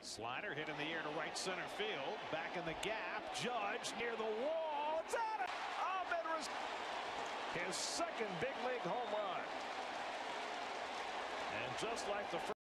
Slider hit in the air to right center field. Back in the gap. Judge near the wall. It's out of Amed Rosario. His second big league home run. And just like the first.